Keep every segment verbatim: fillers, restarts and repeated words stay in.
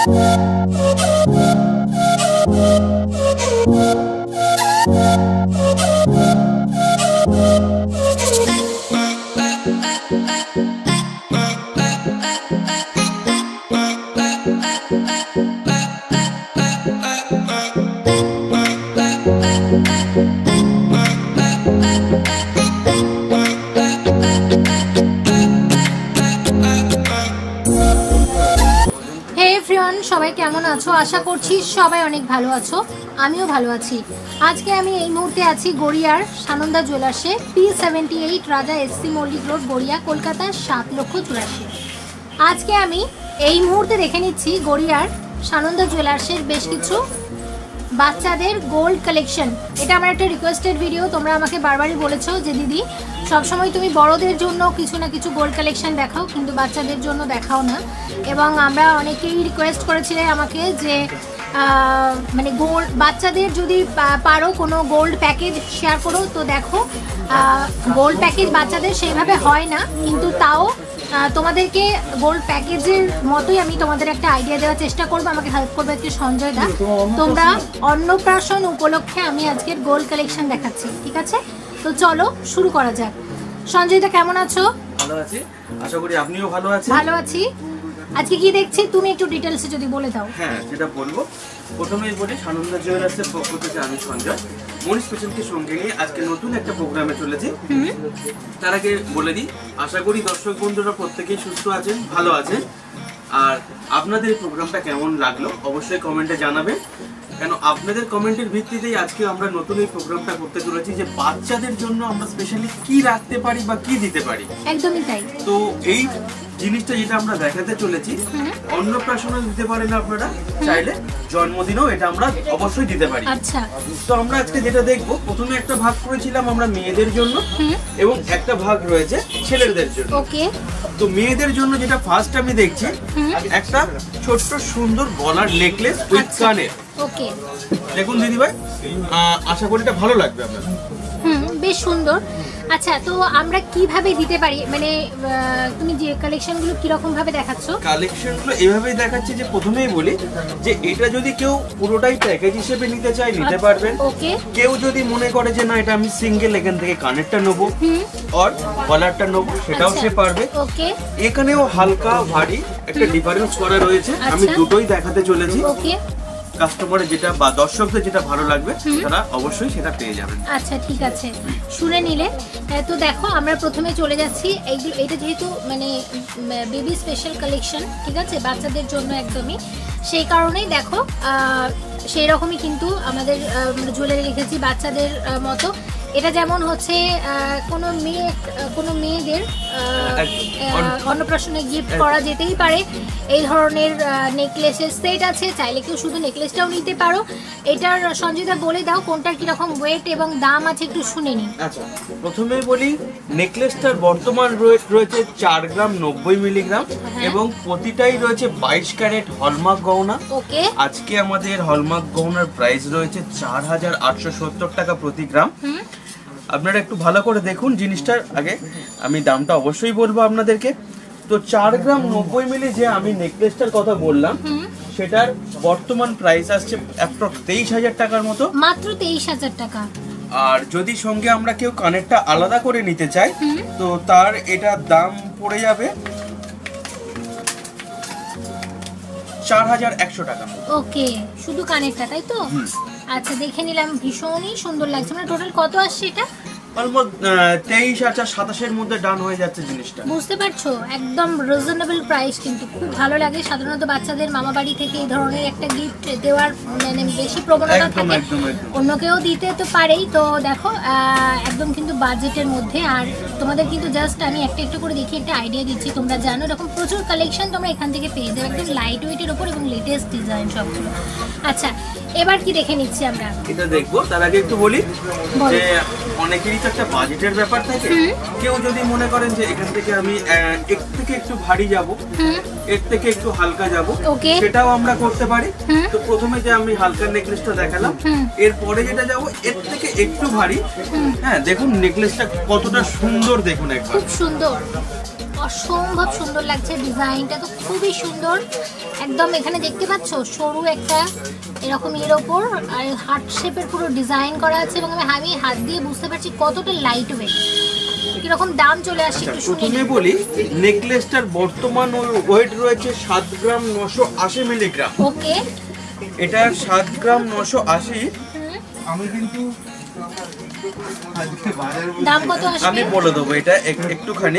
সবাই কেমন আছো? আশা করছি সবাই অনেক ভালো আছো, আমিও ভালো আছি। আজকে আমি এই মুহূর্তে আছি গড়িয়ার সানন্দা জুয়েলার্সে, P seventy eight Raja SC Mallick road, Garia, Kolkata সাত লক্ষ চুরাশি। আজকে আমি এই মুহূর্তে দেখে নিচ্ছি গড়িয়ার সানন্দা জুয়েলার্সের বেশ কিছু বাচ্চাদের গোল্ড কালেকশন। এটা আমার একটা রিকোয়েস্টেড ভিডিও, তোমরা আমাকে বারবারই বলেছো যে দিদি সবসময় তুমি বড়দের জন্য কিছু না কিছু গোল্ড কালেকশন দেখাও, কিন্তু বাচ্চাদের জন্য দেখাও না। এবং আমরা অনেকেই রিকোয়েস্ট করেছিলে আমাকে যে মানে গোল্ড বাচ্চাদের যদি পারো কোনো গোল্ড প্যাকেজ শেয়ার করো। তো দেখো গোল্ড প্যাকেজ বাচ্চাদের সেইভাবে হয় না, কিন্তু তাও তোমাদেরকে গোল্ড প্যাকেজের মতোই আমি তোমাদের একটা আইডিয়া দেওয়ার চেষ্টা করবো। আমাকে হেল্প করবে একটু সঞ্জয় দা। তোমরা অন্নপ্রাশন উপলক্ষে আমি আজকের গোল্ড কালেকশন দেখাচ্ছি, ঠিক আছে? তো চলো শুরু করা যাক। সঞ্জয় দা কেমন আছো? ভালো আছি, আশা করি আপনিও ভালো আছেন। ভালো আছি। আজকে কি দেখছি তুমি একটু ডিটেইলসে যদি বলে দাও। হ্যাঁ, যেটা বলবো প্রথমেই বলি, সানন্দা জুয়েলার্সের পক্ষ থেকে আমি সঞ্জয় মনি স্পেশালকে সঙ্গে নিয়ে আজকে নতুন একটা প্রোগ্রামে চলেছি। তার আগে বলে দিই, আশা করি দর্শক বন্ধুরা প্রত্যেকেই সুস্থ আছেন, ভালো আছেন। আর আপনাদের এই প্রোগ্রামটা কেমন লাগলো অবশ্যই কমেন্টে জানাবেন, কেন আপনাদের কমেন্টের ভিত্তিতেই আজকে আমরা নতুন এই প্রোগ্রামটা করতে চলেছি যে বাচ্চাদের জন্য আমরা স্পেশালি কি রাখতে পারি বা কি দিতে পারি। একদমই তাই। তো এই জিনিসটা যেটা আমরা দেখাতে চলেছি, অন্নপ্রাশনে দিতে পারেন আপনারা, চাইলে জন্মদিনেও এটা আমরা অবশ্যই দিতে পারি। আচ্ছা, তো আমরা আজকে যেটা দেখবো, প্রথমে একটা ভাগ করেছিলাম আমরা মেয়েদের জন্য এবং একটা ভাগ রয়েছে ছেলেদের জন্য। ওকে। তো মেয়েদের জন্য যেটা ফার্স্ট আমি দেখছি, একটা ছোট্ট সুন্দর গলার নেকলেস উইথ কানের। ওকে, দেখুন দিদিভাই, আশা করি এটা ভালো লাগবে আপনাদের। হুম, বেশ সুন্দর। আচ্ছা, তো আমরা কিভাবে দিতে পারি, মানে তুমি যে কালেকশনগুলো কি রকম ভাবে দেখাচ্ছো? কালেকশনগুলো এইভাবেই দেখাচ্ছি যে প্রথমেই বলি যে এটা যদি কেউ পুরোটাই প্যাকেজ হিসেবে নিতে চায় নিতে পারবেন। ওকে। কেউ যদি মনে করে যে না এটা আমি সিঙ্গেল এখান থেকে কানেরটা নেবো আর গলারটা নেবো, সেটাও সে পারবে। ওকে। এখানেও হালকা ভারী একটা ডিফারেন্স করা রয়েছে, আমি দুটোই দেখাতে চলেছি। ওকে। কাস্টমারের যেটা বা দর্শকদের যেটা ভালো লাগবে তারা অবশ্যই সেটা পেয়ে যাবেন। আচ্ছা, ঠিক আছে, শুনে নিলে। তো দেখো আমরা প্রথমে চলে যাচ্ছি, এইগুলো এটা যেহেতু মানে বেবি স্পেশাল কালেকশন, ঠিক আছে, বাচ্চাদের জন্য একদমই, সেই কারণেই দেখো সেই রকমই কিন্তু আমাদের জুয়েলারি রেখেছি বাচ্চাদের মতো। এটা যেমন হচ্ছে কোনো মেয়ে কোনো মেয়েদের অন্নপ্রাশনে গিফট করা যেতেই পারে। এই ধরনের নেকলেসের সেট আছে, চাইলে কেউ শুধু নেকলেসটাও নিতে পারো। এটার সঞ্জয়দা বলে দাও কোনটার কিরকম ওয়েট এবং দাম আছে, একটু শুনে নিন। আচ্ছা, প্রথমেই বলি নেকলেসটার বর্তমান ওয়েট রয়েছে চার গ্রাম নব্বই মিলিগ্রাম এবং প্রতিটাই রয়েছে বাইশ ক্যারেট হলমার্ক গহনা। ওকে। আজকে আমাদের হলমার্ক গহনার প্রাইস রয়েছে চার হাজার আটশো সত্তর টাকা প্রতি গ্রাম। আপনারা একটু ভালো করে দেখুন জিনিসটার, আগে আমি দামটা অবশ্যই বলবো আপনাদেরকে। তো চার গ্রাম নব্বই মিলি যে আমি নেকলেসটার কথা বললাম, সেটার বর্তমান প্রাইস আসছে অ্যাপ্রক্স তেইশ হাজার টাকার মতো। মাত্র তেইশ হাজার টাকা। আর যদি সঙ্গে আমরা কেউ কানেরটা আলাদা করে নিতে চাই, তো তার এটা দাম পড়ে যাবে চার হাজার একশো টাকা। ওকে, শুধু কানেরটা, তাই তো? আচ্ছা, দেখে নিলাম, ভীষণই সুন্দর লাগছে। মানে টোটাল কত আসছে এটা? অলমোস্ট তেইশ হাজার সাতাশের মধ্যে ডান হয়ে যাচ্ছে জিনিসটা। বুঝতে পারছো, একদম রিজনেবল প্রাইস, কিন্তু খুব ভালো লাগে। সাধারণত বাচ্চাদের মামা বাড়ি থেকে এই ধরনের একটা গিফট দেওয়ার মানে বেশি প্রবণতা থাকে, অন্য কেউ দিতে তো পারেই। তো দেখো একদম কিন্তু বাজেটের মধ্যে। আর তোমাদের কিন্তু জাস্ট আমি একটা একটু করে দেখি একটা আইডিয়া দিচ্ছি। তোমরা জানো এরকম প্রচুর কালেকশন তোমরা এখান থেকে পেয়ে যাবে, একদম লাইট ওয়েটের ওপর এবং লেটেস্ট ডিজাইন সবগুলো। আচ্ছা, এবার কি দেখে নিচ্ছি আমরা? এটা দেখবো, তার আগে একটু বলি যে অনেকেরই তো একটা বাজেটের ব্যাপার থাকে। কেউ যদি মনে করেন যে এখান থেকে আমি এক থেকে একটু ভারী যাব, এর থেকে একটু হালকা যাব, সেটাও আমরা করতে পারি। তো প্রথমে যে আমি হালকা নেকলেসটা দেখালাম, এরপরে যেটা যাব এর থেকে একটু ভারী। হ্যাঁ, দেখুন নেকলেসটা কতটা সুন্দর, দেখুন একবার, খুব সুন্দর। অসম্ভব সুন্দর লাগছে, ডিজাইনটা তো খুবই সুন্দর একদম। এখানে দেখতে পাচ্ছ সরু একটা এরকম এর ওপর আর হার্ট শেপের পুরো ডিজাইন করা আছে এবং আমি হাত দিয়ে বুঝতে পারছি কতটা লাইট ওয়েট। কিরকম দাম চলে আসছে একটু শুনে প্রথমে বলি, নেকলেসটার বর্তমান ওয়েট রয়েছে সাত গ্রাম নশো আশি মিলিগ্রাম। ওকে, এটা সাত গ্রাম নশো আশি। আমি কিন্তু দাম কত আসবে আমি বলে দেবো, এটা একটুখানি।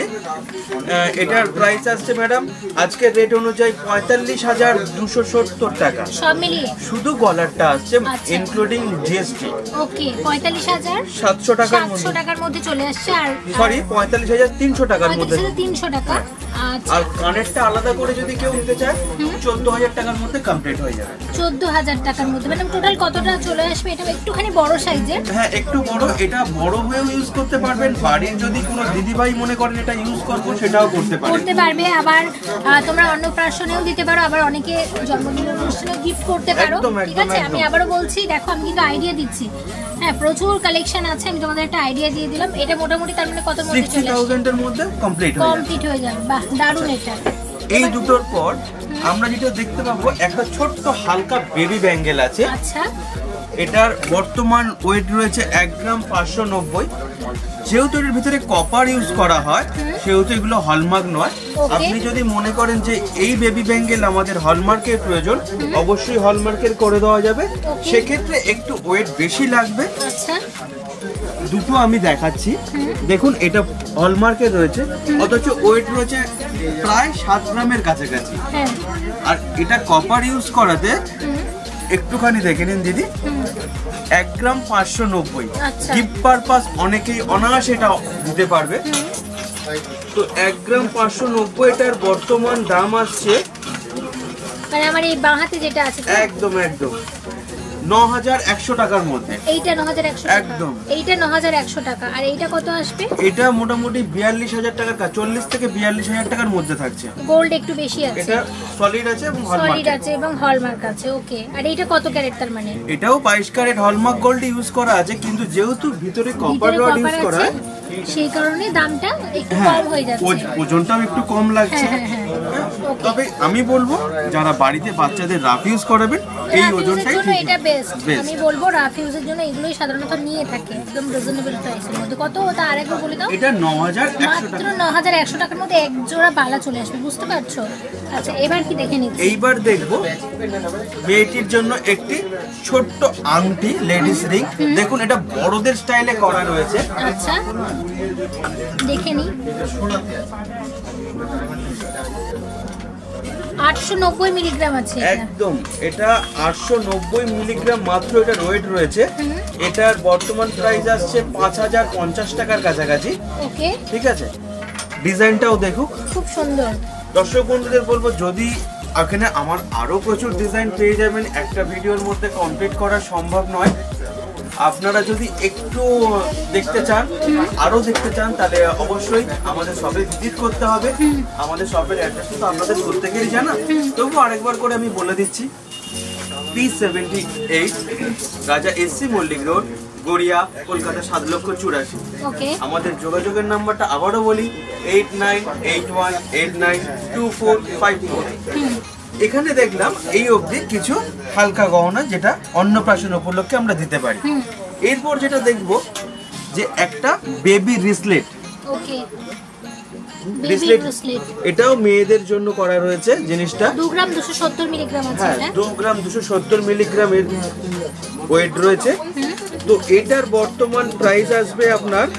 এটার প্রাইস আসছে ম্যাডাম আজকের রেট অনুযায়ী পঁয়তাল্লিশ হাজার দুশো সত্তর টাকা সব মিলিয়ে। শুধু গলারটা আসছে ইনক্লুডিং জিএসটি। ওকে, পঁয়তাল্লিশ হাজার সাতশো টাকার মধ্যে, সাতশো টাকার মধ্যে চলে আসছে। আর সরি পঁয়তাল্লিশ হাজার তিনশো টাকার মধ্যে, তিনশো টাকা। আচ্ছা, আর কানেরটা আলাদা করে যদি কেউ নিতে চায় চোদ্দ হাজার টাকার মধ্যে কমপ্লিট হয়ে যাবে। চোদ্দ হাজার টাকার মধ্যে মানে টোটাল কতটা চলে আসবে? এটা একটুখানি বড় সাইজের। হ্যাঁ, একটু বড়। এটা বড় হয়েও ইউজ করতে পারবেন, বাড়ির যদি কোনো দিদিভাই মনে করেন এটা ইউজ করবো সেটাও করতে পারবে করতে পারবে আবার তোমরা অন্নপ্রাশনেও দিতে পারো, আবার অনেকে জন্মদিনের অনুষ্ঠানেও গিফট করতে পারো। ঠিক আছে, আমি আবারও বলছি, দেখো আমি কিন্তু আইডিয়া দিচ্ছি। হ্যাঁ, প্রচুর কালেকশন আছে, আমি তোমাদের একটা আইডিয়া দিয়ে দিলাম। এটা মোটামুটি তার মানে কত মধ্যে চলে আসবে? ষাট এর মধ্যে কমপ্লিট হয়ে যাবে। কমপ্লিট হয়ে যাবে। বাহ, দারুণ। এটা এই দুটোর পর আমরা যেটা দেখতে পাবো একটা ছোট্ট হালকা বেবি ব্যাঙ্গেল আছে। আচ্ছা, এটার বর্তমান ওয়েট রয়েছে এক গ্রাম পাঁচশো নব্বই। যেহেতু এর ভিতরে কপার ইউজ করা হয় সেহেতু এগুলো হলমার্ক নয়। আপনি যদি মনে করেন যে এই বেবি ব্যাঙ্গেল আমাদের হলমার্কের প্রয়োজন, অবশ্যই হলমার্কের করে দেওয়া যাবে। সেক্ষেত্রে একটু ওয়েট বেশি লাগবে। আচ্ছা, দুটো আমি দেখাচ্ছি। দেখুন, এটা হলমার্কের রয়েছে অথচ ওয়েট রয়েছে প্রায় সাত গ্রামের কাছাকাছি। আর এটা কপার ইউজ করাতে একটুখানি দেখে নিন দিদি, এক গ্রাম পাঁচশো নব্বই। গিফট পারপাস অনেকেই অনায়াসে এটা দিতে পারবে। তো এক গ্রাম পাঁচশো নব্বই এটার বর্তমান দাম আসছে মানে আমার এই বাঁ হাতে যেটা আছে একদম একদম ন হাজার একশো টাকার মধ্যে। এইটা ন হাজার একশো একদম, এইটা ন হাজার একশো টাকা। আর এইটা কত আসবে? এটা মোটামুটি বিয়াল্লিশ হাজার টাকা, চল্লিশ থেকে বিয়াল্লিশ হাজার টাকার মধ্যে থাকছে। গোল্ড একটু বেশি আছে, এটা সলিড আছে এবং সলিড আছে এবং হলমার্ক আছে। ওকে, আর এইটা কত ক্যারেট তার মানে? এটাও বাইশ ক্যারেট হলমার্ক গোল্ড ইউজ করা আছে, কিন্তু যেহেতু ভিতরে কপার রড ইউজ করা হয় সেই কারণে দামটা একটু কম হয়ে যাচ্ছে, ওজনটাও একটু কম লাগছে। তবে আমি বলবো যারা বাড়িতে বাচ্চাদের রাফ ইউজ করাবেন এই ওজনটাই ঠিক, এটা বেস্ট। আমি বলবো রাফ ইউজের জন্য এগুলোই সাধারণত নিয়ে থাকে একদম রিজনেবল প্রাইসের মধ্যে। কত ওটা আরেকবার বলে দাও। এটা ন হাজার একশো টাকা, মাত্র ন হাজার একশো টাকার মধ্যে এক জোড়া বালা চলে আসবে, বুঝতে পারছো? আচ্ছা, এবার কি দেখে নিচ্ছি? এইবার দেখবো মেয়েটির জন্য একটি ছোট্ট আংটি, লেডিস রিং। দেখুন, এটা বড়দের স্টাইলে করা রয়েছে। আচ্ছা, দেখে নি। আটশো নব্বই মিলিগ্রাম আছে। একদম, এটা আটশো নব্বই মিলিগ্রাম মাত্র এটা ওয়েট রয়েছে। এটার বর্তমান প্রাইস আসছে পাঁচ হাজার পঞ্চাশ টাকার কাছাকাছি। ওকে, ঠিক আছে, ডিজাইনটাও দেখুক, খুব সুন্দর। দর্শক বন্ধুদের বলবো যদি এখানে আমার আরো প্রচুর ডিজাইন পেয়ে যাবেন, একটা ভিডিওর মধ্যে কমপ্লিট করা সম্ভব নয়। আপনারা যদি একটু দেখতে চান, আরো দেখতে চান, তাহলে অবশ্যই আমাদের শপে ভিজিট করতে হবে। আমাদের শপের অ্যাড্রেস তো আপনাদের প্রত্যেকেরই জানা, তবু আরেকবার করে আমি বলে দিচ্ছি। P seventy eight Raja SC Mallick road, Garia, Kolkata সাত লক্ষ চুরাশি। আমাদের যোগাযোগের নাম্বারটা আবারও বলি, eight nine eight one eight nine two four five four. এখানে দেখলাম এই অবধি কিছু হালকা গহনা যেটা অন্নপ্রাশন উপলক্ষে আমরা দিতে পারি। এরপর যেটা দেখবো যে একটা বেবি রিসলেট। ওকে, রিসলেট এটাও মেয়েদের জন্য করা রয়েছে। জিনিসটা দু গ্রাম দুশো সত্তর মিলিগ্রাম আছে। হ্যাঁ, দু গ্রাম দুশো সত্তর মিলিগ্রামের ওয়েট রয়েছে। তো এটার বর্তমান প্রাইস আসবে আপনার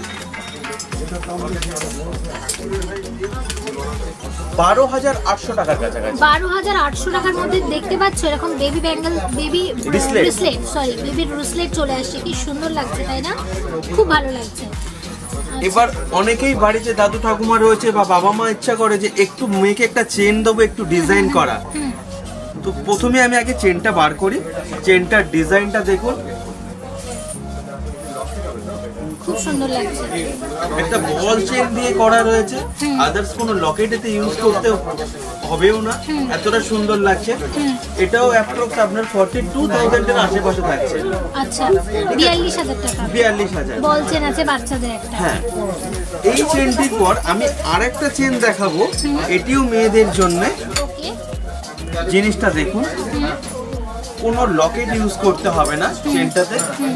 বারো হাজার আটশো টাকার কাছাকাছি। বারো হাজার আটশো টাকার মধ্যে দেখতে পাচ্ছ এরকম baby bangle, baby bracelet, sorry baby bracelet চলে আসছে। কি সুন্দর লাগছে, তাই না? খুব ভালো লাগছে। এবার অনেকেই বাড়িতে দাদু ঠাকুমা রয়েছে বা বাবা মা ইচ্ছা করে যে একটু মেয়েকে একটা চেন দেবো, একটু ডিজাইন করা। তো প্রথমে আমি আগে চেনটা বার করি। চেনটার ডিজাইনটা দেখুন, খুব সুন্দর লাগছে। একটা বল চেন দিয়ে করা রয়েছে, আদার্স কোনো লকেট এতে ইউজ করতে হবেও না, এতটা সুন্দর লাগছে। এটাও অ্যাপ্রক্স আপনার ফর্টি টু থাউজেন্ড এর আশেপাশে থাকছে। আচ্ছা, বিয়াল্লিশ হাজার টাকা। বিয়াল্লিশ হাজার বল চেন আছে বাচ্চাদের একটা। হ্যাঁ, এই চেনটির পর আমি আরেকটা চেন দেখাবো, এটিও মেয়েদের জন্য। ওকে, জিনিসটা দেখুন, কোনো লকেট ইউজ করতে হবে না চেনটাতে।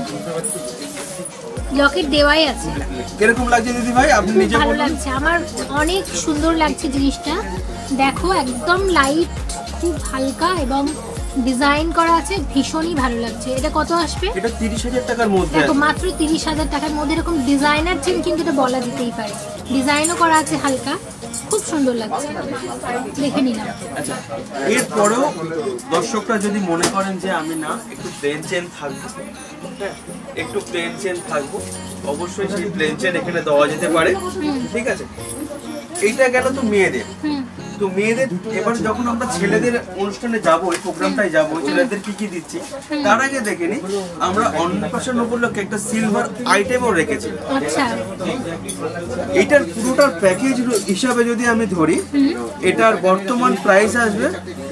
লকেট দেওয়াই আছে। কিরকম লাগছে দিদি ভাই, আপনি নিজে ভালো বলুন। লাগছে, আমার অনেক সুন্দর লাগছে জিনিসটা। দেখো একদম লাইট, খুব হালকা এবং ডিজাইন করা আছে, ভীষণই ভালো লাগছে। এটা কত আসবে? এটা তিরিশ হাজার টাকার মধ্যে দেখো আছে। মাত্র তিরিশ হাজার টাকার মধ্যে এরকম ডিজাইনার চেন, কিন্তু এটা বলা যেতেই পারে। ডিজাইনও করা আছে হালকা, খুব সুন্দর লাগছে, দেখে নিলাম। আচ্ছা, এরপরেও দর্শকরা যদি মনে করেন যে আমি না একটু প্লেন চেন থাকবো, হ্যাঁ একটু প্লেন চেন থাকবো, অবশ্যই সেই প্লেন চেন এখানে দেওয়া যেতে পারে। ঠিক আছে, এইটা গেল তো মেয়েদের। তো মেয়েদের এবার যখন আমরা ছেলেদের অনুষ্ঠানে যাবো, এই প্রোগ্রামটাই যাবো, ছেলেদের কি কি দিচ্ছি তার আগে দেখে নি, আমরা অন্নপ্রাশন উপলক্ষে একটা সিলভার আইটেমও রেখেছি। আচ্ছা, এটার পুরোটার প্যাকেজ হিসাবে যদি আমি ধরি, এটার বর্তমান প্রাইস আসবে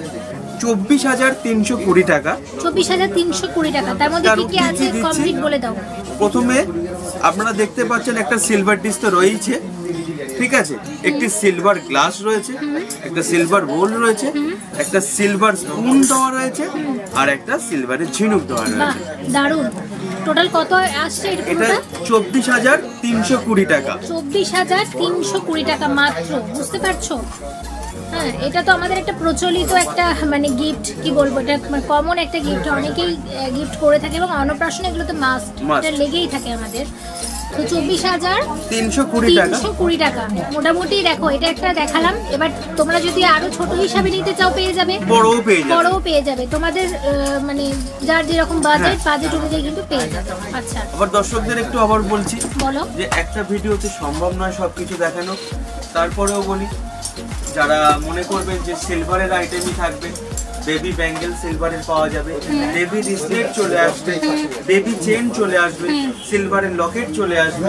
চব্বিশ হাজার তিনশো কুড়ি টাকা। চব্বিশ হাজার তিনশো কুড়ি টাকা। তার মধ্যে কি কি আছে কমপ্লিট বলে দাও। প্রথমে আপনারা দেখতে পাচ্ছেন একটা সিলভার ডিশ তো রয়েছে, ঠিক আছে, একটি সিলভার গ্লাস রয়েছে, একটা সিলভার বোল রয়েছে, একটা সিলভার স্পুন দেওয়া রয়েছে, আর একটা সিলভারের ঝিনুক দেওয়া বাহ, রয়েছে। দারুণ। টোটাল কত আসছে এটা এটা পুরোটা? চব্বিশ হাজার তিনশো কুড়ি টাকা। চব্বিশ হাজার তিনশো কুড়ি টাকা মাত্র, বুঝতে পারছো? হ্যাঁ, এটা তো আমাদের একটা প্রচলিত একটা মানে গিফট, কি বলবো, এটা মানে কমন একটা গিফট, অনেকেই গিফট করে থাকে এবং অন্নপ্রাশন এগুলো তো মাস্ট, Must. এটা লেগেই থাকে আমাদের। তো চব্বিশ হাজার তিনশো কুড়ি টাকা। তিনশো কুড়ি টাকা মোটামুটি। দেখো এটা একটা দেখালাম, এবার তোমরা যদি আরো ছোট হিসাবে নিতে চাও পেয়ে যাবে, বড়ও পেয়ে যাবে। বড়ও পেয়ে যাবে, তোমাদের আহ, মানে যার যেরকম বাজেট, বাজেট অনুযায়ী কিন্তু পেয়ে যাবে। আচ্ছা, আবার দর্শকদের একটু আবার বলছি বলো। যে একটা ভিডিওতে সম্ভব নয় সবকিছু দেখানো, তারপরেও বলি যারা মনে করবেন যে সিলভারের আইটেমই থাকবে, বেবি ব্যাঙ্গেল সিলভারের পাওয়া যাবে, বেবি রিসলেট চলে আসবে, বেবি চেন চলে আসবে, সিলভারের লকেট চলে আসবে,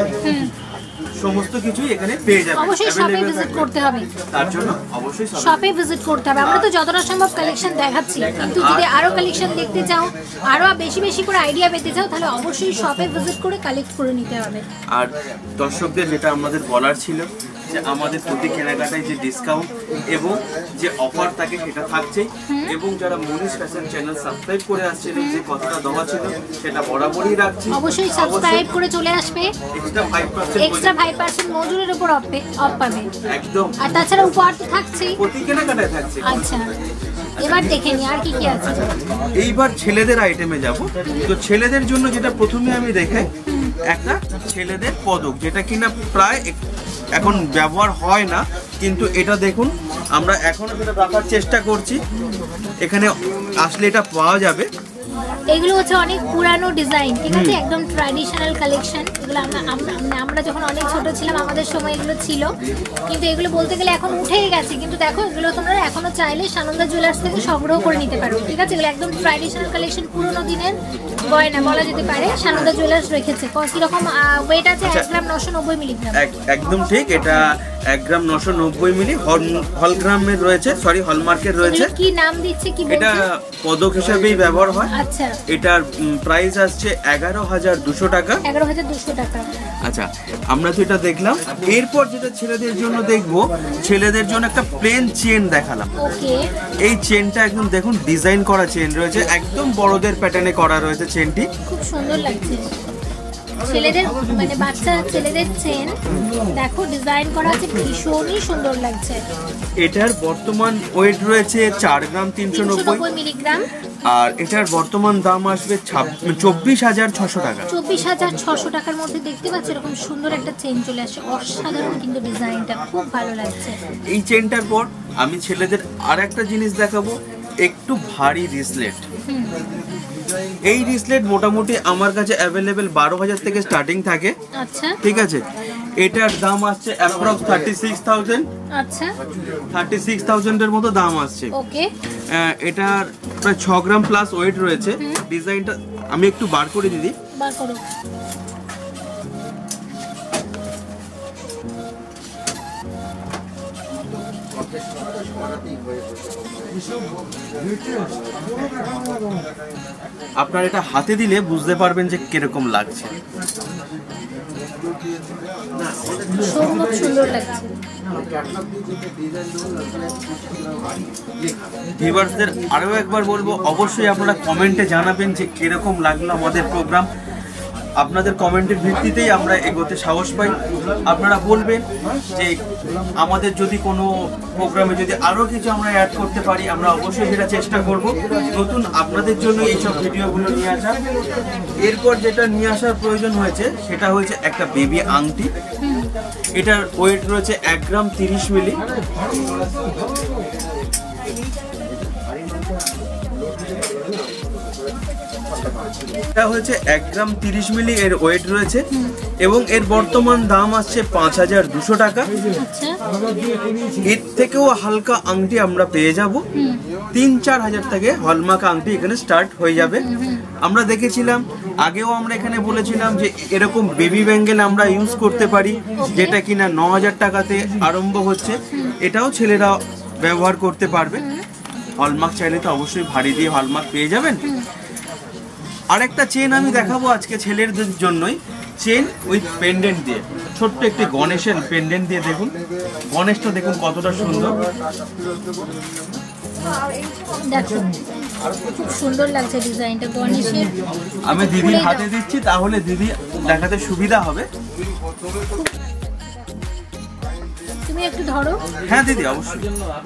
সমস্ত কিছুই এখানে পেয়ে যাবে। অবশ্যই শপে Available ভিজিট থাকবে। করতে হবে, তার জন্য অবশ্যই shop এ- শপে ভিজিট করতে হবে। আমরা তো যতটা সম্ভব কালেকশন দেখাচ্ছি, কিন্তু যদি আরো কালেকশন দেখতে চাও, আরো বেশি বেশি করে আইডিয়া পেতে চাও, তাহলে অবশ্যই শপে ভিজিট করে কালেক্ট করে নিতে হবে। আর দর্শকদের যেটা আমাদের বলার ছিল যে আমাদের প্রতি কেনাকাটায় যে ডিসকাউন্ট এবং যে অফার থাকে সেটা থাকছেই, এবং যারা মনীষ ফ্যাশন চ্যানেল সাবস্ক্রাইব করে আসছেন যে কথাটা দেওয়া ছিল সেটা বরাবরই রাখছি। অবশ্যই সাবস্ক্রাইব করে চলে আসবে, extra five percent extra five percent মজুরির উপর অফ অফ পাবে, একদম আর তাছাড়া উপহার তো থাকছেই। প্রতি কেনাকাটায় থাকছে। আচ্ছা, এবার দেখে নি আর কি কি আছে। এইবার ছেলেদের আইটেমে যাব। তো ছেলেদের জন্য যেটা প্রথমে আমি দেখাই, একটা ছেলেদের পদক, যেটা কিনা প্রায় এক- এখন ব্যবহার হয় না, কিন্তু এটা দেখুন আমরা এখনো সেটা রাখার চেষ্টা করছি, এখানে আসলে এটা পাওয়া যাবে। এগুলো হচ্ছে অনেক পুরানো ডিজাইন, ঠিক আছে, একদম ট্র্যাডিশনাল কালেকশন। এগুলো আমরা আমরা মানে আমরা যখন অনেক ছোট ছিলাম আমাদের সময় এগুলো ছিল, কিন্তু এগুলো বলতে গেলে এখন উঠেই গেছে। কিন্তু দেখো এগুলো তোমরা এখনো চাইলে সানন্দা জুয়েলার্স থেকে সংগ্রহ করে নিতে পারো, ঠিক আছে। এগুলো একদম ট্র্যাডিশনাল কালেকশন, পুরোনো দিনের গয়না বলা যেতে পারে। সানন্দা জুয়েলার্স রেখেছে। কিরকম ওয়েট আছে? এক গ্রাম নশো নব্বই মিলিগ্রাম। এক- একদম ঠিক, এটা এক গ্রাম নশো নব্বই মিলি হলগ্রামের রয়েছে, সরি হলমার্কের রয়েছে। এগুলো কি নাম দিচ্ছে, কি এটা বলছে? পদক হিসাবেই ব্যবহার হয়। আচ্ছা, এটার প্রাইস আসছে এগারো হাজার দুশো টাকা। এগারো হাজার দুশো টাকা। আচ্ছা, আমরা তো এটা দেখলাম। এরপর যেটা ছেলেদের জন্য দেখবো, ছেলেদের জন্য একটা প্লেন চেন দেখালাম। ওকে, এই চেনটা একদম দেখুন ডিজাইন করা চেন রয়েছে, একদম বড়দের প্যাটার্নে করা রয়েছে চেনটি। খুব সুন্দর লাগছে। ছেলেদের মানে বাচ্চা ছেলেদের চেন দেখো, ডিজাইন করা আছে, ভীষণই সুন্দর লাগছে। এটার বর্তমান ওয়েট রয়েছে চার গ্রাম তিনশো তিনশো নব্বই, নব্বই মিলিগ্রাম। আর এটার বর্তমান দাম আসবে চব্বিশ হাজার ছশো টাকা। চব্বিশ হাজার ছশো টাকার মধ্যে দেখতে পাচ্ছ এরকম সুন্দর একটা চেন চলে আসছে, অসাধারণ কিন্তু ডিজাইনটা খুব ভালো লাগছে। এই চেনটার পর আমি ছেলেদের আর একটা জিনিস দেখাবো, একটু ভারী রিসলেট। এই রিসলেট মোটামুটি আমার কাছে অ্যাভেলেবেল বারো হাজার থেকে স্টার্টিং থাকে, আচ্ছা ঠিক আছে। এটার দাম আসছে অ্যাপ্রক্স থার্টি সিক্স থাউজেন্ড, আচ্ছা, থার্টি সিক্স থাউজেন্ডের মতো দাম আসছে। ওকে, আহ, এটার প্রায় ছ গ্রাম প্লাস ওয়েট রয়েছে। ডিজাইনটা আমি একটু বার করে দিদি। বার করো। আপনার এটা হাতে দিলে বুঝতে পারবেন যে কিরকম লাগছে। সুন্দর লাগছে। ভিউয়ার্সদের আরো একবার বলবো, অবশ্যই আপনারা কমেন্টে জানাবেন যে কিরকম লাগলো আমাদের প্রোগ্রাম। আপনাদের কমেন্টের ভিত্তিতেই আমরা এগোতে সাহস পাই। আপনারা বলবেন যে আমাদের যদি কোনো প্রোগ্রামে যদি আরও কিছু আমরা অ্যাড করতে পারি, আমরা অবশ্যই সেটা চেষ্টা করব নতুন আপনাদের জন্য এইসব ভিডিওগুলো নিয়ে আসা। এরপর যেটা নিয়ে আসার প্রয়োজন হয়েছে সেটা হয়েছে একটা বেবি আংটি। এটার ওয়েট রয়েছে এক গ্রাম তিরিশ মিলি। এটা হচ্ছে এক গ্রাম তিরিশ মিলি এর ওয়েট রয়েছে এবং এর বর্তমান দাম আসছে পাঁচ হাজার দুশো টাকা। এর থেকেও হালকা আংটি আমরা পেয়ে যাব তিন চার হাজার থেকে। হলমার্ক আংটি এখানে স্টার্ট হয়ে যাবে। আমরা দেখেছিলাম আগেও, আমরা এখানে বলেছিলাম যে এরকম বেবি ব্যাঙ্গেল আমরা ইউজ করতে পারি, যেটা কিনা ন হাজার টাকাতে আরম্ভ হচ্ছে। এটাও ছেলেরা ব্যবহার করতে পারবে। হলমার্ক চাইলে তো অবশ্যই ভারী দিয়ে হলমার্ক পেয়ে যাবেন। আরেকটা চেন আমি দেখাবো আজকে ছেলেদের জন্যই, চেন উইথ পেন্ডেন্ট দিয়ে, ছোট্ট একটি গণেশের পেন্ডেন্ট দিয়ে। দেখুন গণেশটা দেখুন কতটা সুন্দর। দেখুন খুব সুন্দর লাগছে ডিজাইনটা গণেশের। আমি দিদির হাতে দিচ্ছি, তাহলে দিদি দেখাতে সুবিধা হবে। তুমি একটু ধরো। হ্যাঁ দিদি অবশ্যই।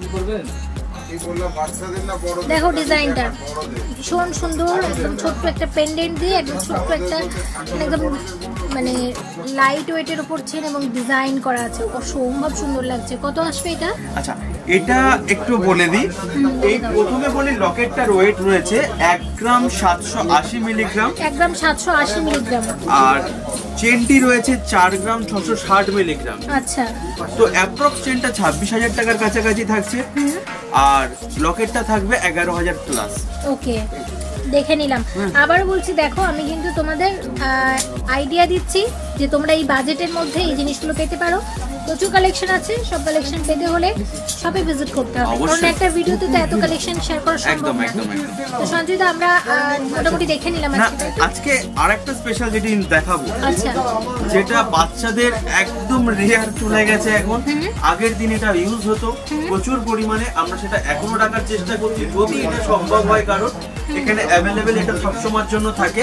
দেখো ডিজাইনটা ভীষণ সুন্দর, একদম ছোট্ট একটা পেন্ডেন্ট দিয়ে একদম ছোট্ট একটা একদম মানে লাইট ওয়েটের উপর চেন এবং ডিজাইন করা আছে। অসম্ভব সুন্দর লাগছে। কত আসবে এটা? আচ্ছা এটা একটু বলে দিই। এই প্রথমে বলি লকেটটার ওয়েট রয়েছে এক গ্রাম সাতশো আশি মিলিগ্রাম। এক গ্রাম সাতশো আশি মিলিগ্রাম। আর চেনটি রয়েছে চার গ্রাম ছশো ষাট মিলিগ্রাম। আচ্ছা, তো অ্যাপ্রক্স চেনটা ছাব্বিশ হাজার টাকার কাছাকাছি থাকছে আর লকেটটা থাকবে এগারো হাজার প্লাস। ওকে, দেখে নিলাম। আবার বলছি দেখো, আমি কিন্তু তোমাদের আইডিয়া দিচ্ছি যে তোমরা এই বাজেটের মধ্যে এই জিনিসগুলো পেতে পারো। প্রচুর কালেকশন আছে, সব কালেকশন পেতে হলে শপে ভিজিট করতে হবে, কারণ একটা ভিডিওতে তো এত কালেকশন শেয়ার করা সম্ভব না। তো সঞ্জয় দা, আমরা মোটামুটি দেখে নিলাম আজকে। আজকে আরেকটা স্পেশাল যেটি দেখাবো, আচ্ছা, যেটা বাচ্চাদের একদম রেয়ার চলে গেছে এখন। আগের দিন এটা ইউজ হতো প্রচুর পরিমাণে, আমরা সেটা এখনো রাখার চেষ্টা করছি যদি এটা সম্ভব হয়, কারণ এখানে অ্যাভেলেবেল এটা সবসময়ের জন্য থাকে।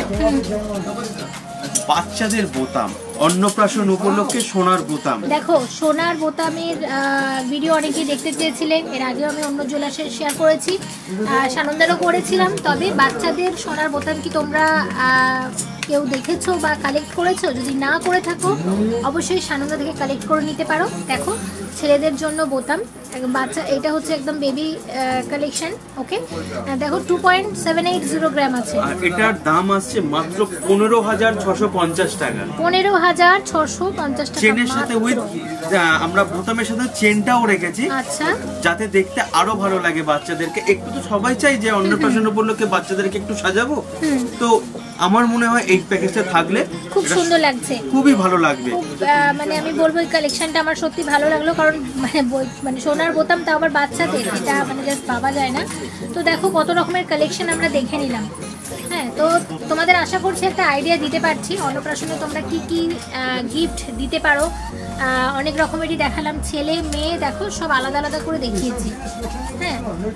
বাচ্চাদের বোতাম, অন্নপ্রাশন উপলক্ষে সোনার বোতাম। দেখো সোনার বোতামের ভিডিও অনেকেই দেখতে চেয়েছিলেন, এর আগেও আমি অন্য জুয়েলার্সে শেয়ার করেছি, সানন্দারও করেছিলাম। তবে বাচ্চাদের সোনার বোতাম কি তোমরা কেউ দেখেছো বা কালেক্ট করেছো? যদি না করে থাকো অবশ্যই সানন্দা থেকে কালেক্ট করে নিতে পারো। দেখো ছেলেদের জন্য বোতাম, বাচ্চা, এটা হচ্ছে একদম বেবি কালেকশন। ওকে, দেখো two point seven eight zero gram আছে। এটার দাম আসছে মাত্র পনেরো হাজার ছশো পঞ্চাশ টাকা। পনেরো হাজার ছশো পঞ্চাশ টাকা চেনের সাথে উইথ আমরা বোতামের সাথে চেনটাও রেখেছি, আচ্ছা, যাতে দেখতে আরো ভালো লাগে বাচ্চাদেরকে। একটু তো সবাই চাই যে অন্নপ্রাশন উপলক্ষে বাচ্চাদেরকে একটু সাজাবো, তো আমার মনে হয় এই প্যাকেজটা থাকলে খুব সুন্দর লাগছে, খুবই ভালো লাগবে। মানে আমি বলবো এই কালেকশনটা আমার সত্যি ভালো লাগলো, কারণ মানে মানে সোনার বোতাম তো আবার বাচ্চাদের, এটা মানে জাস্ট পাওয়া যায় না। তো দেখো কত রকমের কালেকশন আমরা দেখে নিলাম। হ্যাঁ, তো তোমাদের আশা করছি একটা আইডিয়া দিতে পারছি অন্নপ্রাশনে তোমরা কি কি গিফট দিতে পারো। অনেক রকমেরই দেখালাম, ছেলে মেয়ে দেখো সব আলাদা আলাদা করে দেখিয়েছি। হ্যাঁ,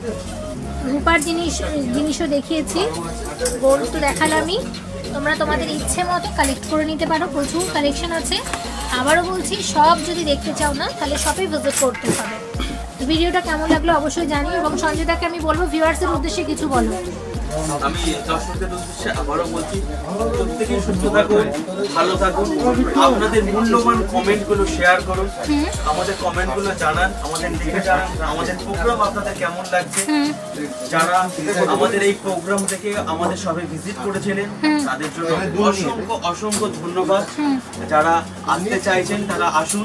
রূপার জিনিস জিনিসও দেখিয়েছি, গোল্ড তো দেখালামই। তোমরা তোমাদের ইচ্ছে মতো কালেক্ট করে নিতে পারো, প্রচুর কালেকশন আছে। আবারও বলছি, সব যদি দেখতে চাও না তাহলে শপে ভিজিট করতে হবে। ভিডিওটা কেমন লাগলো অবশ্যই জানি, এবং সঞ্জয়দাকে আমি বলবো ভিউয়ার্সের উদ্দেশ্যে কিছু বলো। আমি দর্শকদের উদ্দেশ্যে আবারও বলছি, প্রত্যেকেই সুস্থ থাকুন, ভালো থাকুন, আপনাদের মূল্যবান কমেন্টগুলো শেয়ার করুন, আমাদের কমেন্টগুলো জানান, আমাদের লিখে জানান আমাদের প্রোগ্রাম আপনাদের কেমন লাগছে। যারা আমাদের এই প্রোগ্রাম থেকে আমাদের সবাই ভিজিট করেছিলেন তাদের জন্য অসংখ্য অসংখ্য ধন্যবাদ। যারা আসতে চাইছেন তারা আসুন,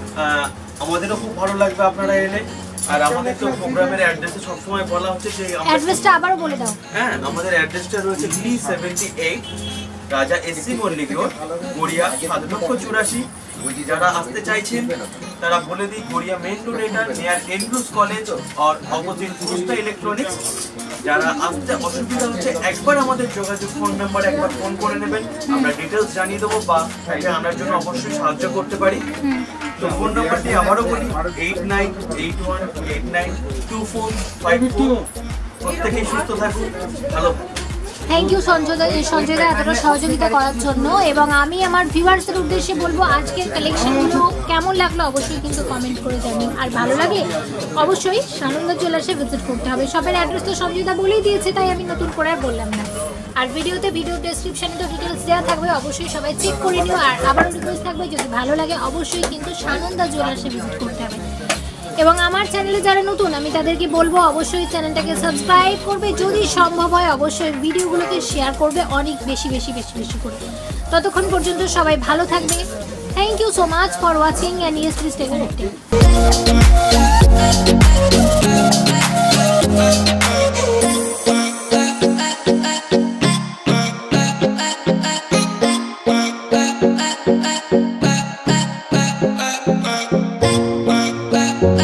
আমাদেরও খুব ভালো লাগবে আপনারা এলে। আর আমাদের তো প্রোগ্রামের অ্যাড্রেসে সবসময় বলা হচ্ছে যে অ্যাড্রেসটা আবারও বলে দাও। হ্যাঁ, আমাদের অ্যাড্রেসটা রয়েছে P seventy eight Raja SC Mallick road, Garia, সাত লক্ষ চুরাশি। যারা আসতে চাইছেন তারা বলে দিই গড়িয়া মেন রোড এটা নিয়ার এন্ড্রুস কলেজ আর অপোজিট কুস্তা ইলেকট্রনিক্স। যারা আসতে অসুবিধা হচ্ছে একবার আমাদের যোগাযোগ ফোন নাম্বার একবার ফোন করে নেবেন, আমরা ডিটেলস জানিয়ে দেবো বা এটা আনার জন্য অবশ্যই সাহায্য করতে পারি। তো ফোন নাম্বারটি আবারও বলি eight nine eight one eight nine two four five four. প্রত্যেকেই সুস্থ থাকুন, ভালো থাকুন। থ্যাংক ইউ সঞ্জয় দা সঞ্জয় দা এতটা সহযোগিতা করার জন্য। এবং আমি আমার ভিউয়ার্সের উদ্দেশ্যে বলবো আজকের কালেকশনগুলো কেমন লাগলো অবশ্যই কিন্তু কমেন্ট করে জানিও। আর ভালো লাগে অবশ্যই সানন্দা জুয়েলার্সে ভিজিট করতে হবে। শপের অ্যাড্রেস তো সঞ্জয় দা বলেই দিয়েছে, তাই আমি নতুন করে আর বললাম না। আর ভিডিওতে ভিডিও ডেসক্রিপশনে তো ডিটেলস দেওয়া থাকবে, অবশ্যই সবাই চেক করে নিও। আর আবারও রিকোয়েস্ট থাকবে যদি ভালো লাগে অবশ্যই কিন্তু সানন্দা জুয়েলার্সে ভিজিট করতে হবে। এবং আমার চ্যানেলে যারা নতুন আমি তাদেরকে বলবো অবশ্যই চ্যানেলটাকে সাবস্ক্রাইব করবে, যদি সম্ভব হয় অবশ্যই ভিডিওগুলোকে শেয়ার করবে অনেক বেশি বেশি বেশি বেশি করে। ততক্ষণ পর্যন্ত সবাই ভালো থাকবে। Thank you so much for watching and yes please stay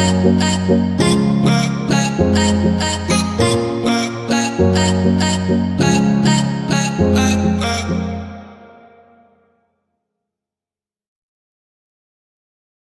connected.